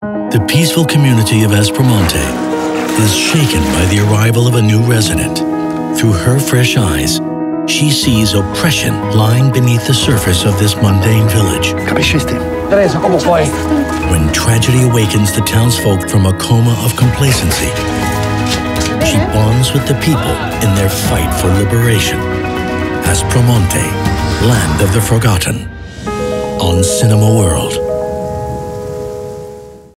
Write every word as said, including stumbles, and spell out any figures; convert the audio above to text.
The peaceful community of Aspromonte is shaken by the arrival of a new resident. Through her fresh eyes, she sees oppression lying beneath the surface of this mundane village. Capisci? Teresa, come puoi? When tragedy awakens the townsfolk from a coma of complacency, she bonds with the people in their fight for liberation. Aspromonte, Land of the Forgotten, on Cinemaworld.